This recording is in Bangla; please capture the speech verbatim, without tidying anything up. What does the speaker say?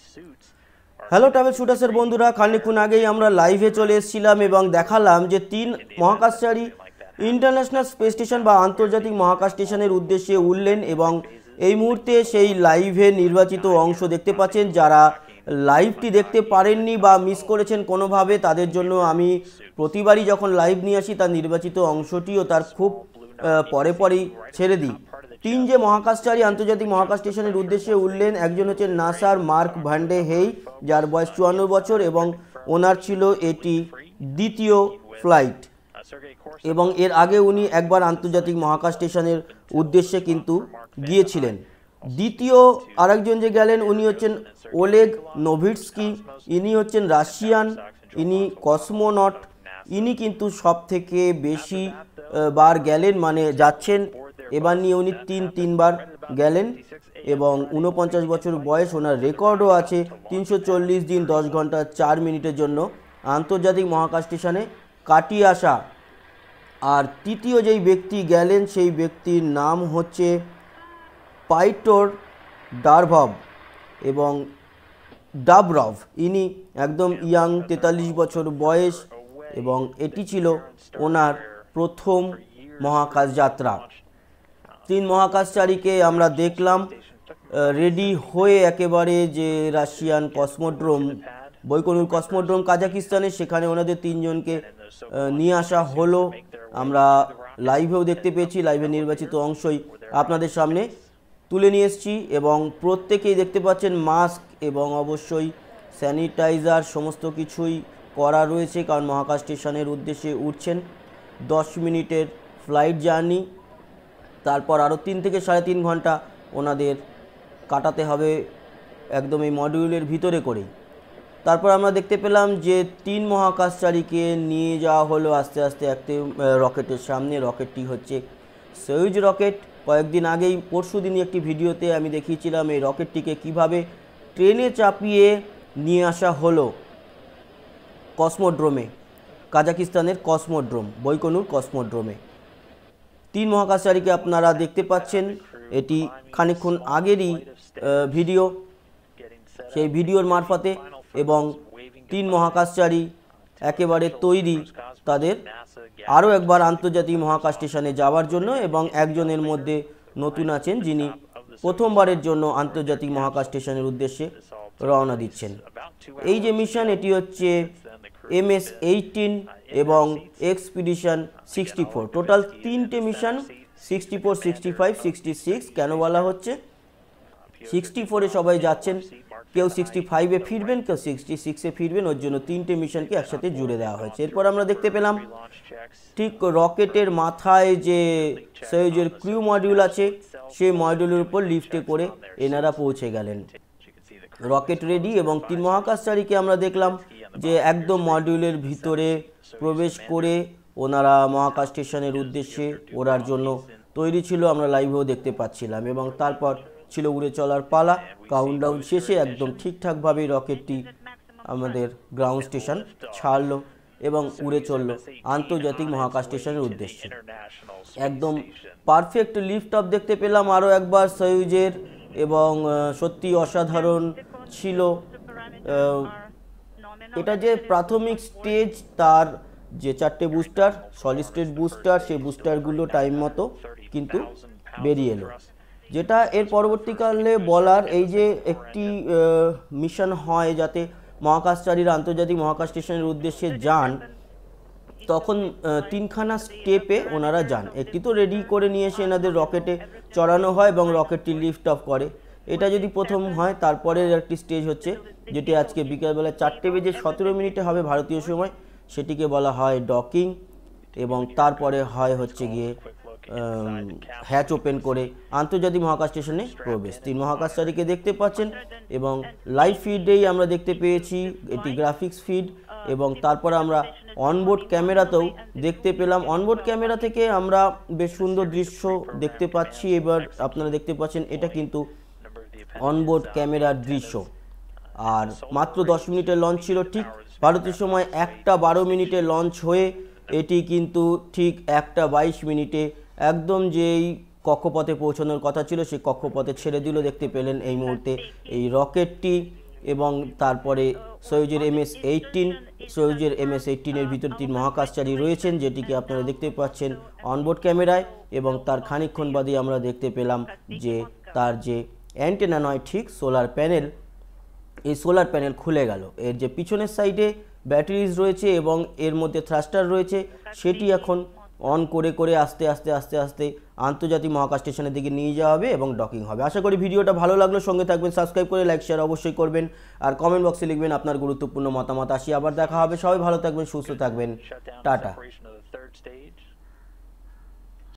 হ্যালো ট্রাভেল শুটার্সের বন্ধুরা, খানিকক্ষণ আগেই আমরা লাইভে চলে এসেছিলাম এবং দেখালাম যে তিন মহাকাশচারী ইন্টারন্যাশনাল স্পেস স্টেশন বা আন্তর্জাতিক মহাকাশ স্টেশনের উদ্দেশ্যে উঠলেন এবং এই মুহূর্তে সেই লাইভে নির্বাচিত অংশ দেখতে পাচ্ছেন। যারা লাইভটি দেখতে পারেননি বা মিস করেছেন কোনোভাবে, তাদের জন্য আমি প্রতিবারই যখন লাইভ নিয়ে আসি তার নির্বাচিত অংশটিও তার খুব পরে পরেই ছেড়ে দিই। তিন যে মহাকাশচারী আন্তর্জাতিক মহাকাশ স্টেশনের উদ্দেশ্যে উঠলেন, একজন হচ্ছে নাসার মার্ক ভান্ডে হেই, যার বয়স চুয়ান্ন বছর এবং ওনার ছিল এটি দ্বিতীয় ফ্লাইট এবং এর আগে উনি একবার আন্তর্জাতিক মহাকাশ স্টেশনের উদ্দেশ্যে কিন্তু গিয়েছিলেন। দ্বিতীয় আরেকজন যে গেলেন উনি হচ্ছেন ওলেগ নোভিটস্কি, ইনি হচ্ছেন রাশিয়ান, ইনি কসমোনট। ইনি কিন্তু সব থেকে বেশি বার গেলেন, মানে যাচ্ছেন, এবার নিয়ে উনি তিন তিনবার গেলেন এবং উনপঞ্চাশ বছর বয়স। ওনার রেকর্ডও আছে তিনশো চল্লিশ দিন দশ ঘন্টা চার মিনিটের জন্য আন্তর্জাতিক মহাকাশ স্টেশনে কাটিয়ে আসা। আর তৃতীয় যেই ব্যক্তি গেলেন সেই ব্যক্তির নাম হচ্ছে পাইটোর ডারভভ এবং ডাবরভ। ইনি একদম ইয়াং, তেতাল্লিশ বছর বয়স এবং এটি ছিল ওনার প্রথম মহাকাশ যাত্রা। তিন মহাকাশচারীকে আমরা দেখলাম রেডি হয়ে একেবারে যে রাশিয়ান কসমোড্রোম, বৈকনুর কসমোড্রোম কাজাকিস্তানে, সেখানে ওনাদের তিনজনকে নিয়ে আসা হলো। আমরা লাইভেও দেখতে পেয়েছি, লাইভের নির্বাচিত অংশই আপনাদের সামনে তুলে নিয়ে এসেছি এবং প্রত্যেকেই দেখতে পাচ্ছেন মাস্ক এবং অবশ্যই স্যানিটাইজার সমস্ত কিছুই করা রয়েছে, কারণ মহাকাশ স্টেশনের উদ্দেশ্যে উঠছেন। দশ মিনিটের ফ্লাইট জার্নি, তারপর আরও তিন থেকে সাড়ে তিন ঘন্টা ওনাদের কাটাতে হবে একদম এই মডিউলের ভিতরে করেই। তারপর আমরা দেখতে পেলাম যে তিন মহাকাশচারীকে নিয়ে যাওয়া হলো আস্তে আস্তে একটি রকেটের সামনে। রকেটটি হচ্ছে সয়ুজ রকেট। কয়েকদিন আগেই পরশু দিনই একটি ভিডিওতে আমি দেখিয়েছিলাম এই রকেটটিকে কিভাবে ট্রেনে চাপিয়ে নিয়ে আসা হলো কসমোড্রোমে, কাজাকিস্তানের কসমোড্রোম, বৈকনুর কসমোড্রোমে। তিন মহাকাশচারীকে আপনারা দেখতে পাচ্ছেন, এটি খানিকক্ষণ আগেরই ভিডিও, সেই ভিডিওর মারফতে, এবং তিন মহাকাশচারী একেবারে তৈরি তাদের আরও একবার আন্তর্জাতিক মহাকাশ স্টেশনে যাওয়ার জন্য। এবং একজনের মধ্যে নতুন আছেন যিনি প্রথমবারের জন্য আন্তর্জাতিক মহাকাশ স্টেশনের উদ্দেশ্যে রওনা দিচ্ছেন। এই যে মিশন, এটি হচ্ছে এম এস এইটিন এবং এক্সপিডিশন সিক্সটি ফোর, টোটাল তিনটে mission, sixty four, sixty five, sixty six. কেন বলা হচ্ছে সিক্সটি ফোরে সবাই যাচ্ছেন, কেউ সিক্সটি ফাইভে ফিরবেন, কেউ সিক্সটি সিক্সে ফিরবেন, ওর জন্য তিনটে মিশনকে একসাথে জুড়ে দেওয়া হয়েছে। এরপর আমরা দেখতে পেলাম ঠিক রকেটের মাথায় যে সয়ুজের ক্রিউ মডিউল আছে, সেই মডিউলের উপর লিফটে করে এনারা পৌঁছে গেলেন। রকেট রেডি এবং তিন মহাকাশচারীকে আমরা দেখলাম যে একদম মডিউলের ভিতরে প্রবেশ করে ওনারা মহাকাশ স্টেশনের উদ্দেশ্যে ওড়ার জন্য তৈরি ছিল, আমরা লাইভেও দেখতে পাচ্ছিলাম। এবং তারপর ছিল উড়ে চলার পালা। কাউন্টডাউন শেষে একদম ঠিকঠাকভাবেই রকেটটি আমাদের গ্রাউন্ড স্টেশন ছাড়লো এবং উড়ে চললো আন্তর্জাতিক মহাকাশ স্টেশনের উদ্দেশ্যে। একদম পারফেক্ট লিফট অফ দেখতে পেলাম আরও একবার সয়ুজের এবং সত্যি অসাধারণ ছিল। এটা যে প্রাথমিক স্টেজ, তার যে চারটে বুস্টার, সলিড স্টেট বুস্টার, সেই বুস্টারগুলো টাইম মতো কিন্তু বেরিয়ে এলো। যেটা এর পরবর্তীকালে বলার, এই যে একটি মিশন হয় যাতে মহাকাশচারীরা আন্তর্জাতিক মহাকাশ স্টেশনের উদ্দেশ্যে যান, তখন তিনখানা স্টেপে ওনারা যান। একটি তো রেডি করে নিয়ে এসে এনাদের রকেটে চড়ানো হয় এবং রকেটটি লিফট অফ করে, এটা যদি প্রথম হয়। তারপরে একটি স্টেজ হচ্ছে যেটি আজকে বিকালবেলা চারটে বেজে সতেরো মিনিটে হবে ভারতীয় সময়, সেটিকে বলা হয় ডকিং। এবং তারপরে হয় হচ্ছে গিয়ে হ্যাচ ওপেন করে আন্তর্জাতিক মহাকাশ স্টেশনে প্রবেশ। তিন মহাকাশচারীকে দেখতে পাচ্ছেন এবং লাইভ ফিডেই আমরা দেখতে পেয়েছি, এটি গ্রাফিক্স ফিড। এবং তারপর আমরা অনবোর্ড ক্যামেরাতেও দেখতে পেলাম। অনবোর্ড ক্যামেরা থেকে আমরা বেশ সুন্দর দৃশ্য দেখতে পাচ্ছি। এবার আপনারা দেখতে পাচ্ছেন এটা কিন্তু অনবোর্ড ক্যামেরার দৃশ্য। আর মাত্র দশ মিনিটের লঞ্চ ছিল, ঠিক ভারতীয় সময় একটা বারো মিনিটে লঞ্চ হয়ে এটি কিন্তু ঠিক একটা বাইশ মিনিটে একদম যেই কক্ষপথে পৌঁছানোর কথা ছিল সেই কক্ষপথে ছেড়ে দিল। দেখতে পেলেন এই মুহূর্তে এই রকেটটি এবং তারপরে সয়ুজের এম এস এইটিন, সয়ুজের এম এস এইটিনের ভিতরে তিন মহাকাশচারী রয়েছেন, যেটিকে আপনারা দেখতে পাচ্ছেন অনবোর্ড ক্যামেরায়। এবং তার খানিকক্ষণ বাদে আমরা দেখতে পেলাম যে তার যে অ্যান্টেনা নয়, ঠিক সোলার প্যানেল, এই সোলার প্যানেল খুলে গেল। এর যে পিছনের সাইডে ব্যাটারিজ রয়েছে এবং এর মধ্যে থ্রাস্টার রয়েছে, সেটি এখন অন করে করে আস্তে আস্তে আস্তে আস্তে আন্তর্জাতিক মহাকাশ স্টেশনের দিকে নিয়ে যাওয়া হবে এবং ডকিং হবে। আশা করি ভিডিওটা ভালো লাগলো, সঙ্গে থাকবেন, সাবস্ক্রাইব করে লাইক শেয়ার অবশ্যই করবেন, আর কমেন্ট বক্সে লিখবেন আপনার গুরুত্বপূর্ণ মতামত। আসি আবার দেখা হবে, সবাই ভালো থাকবেন, সুস্থ থাকবেন, টাটা।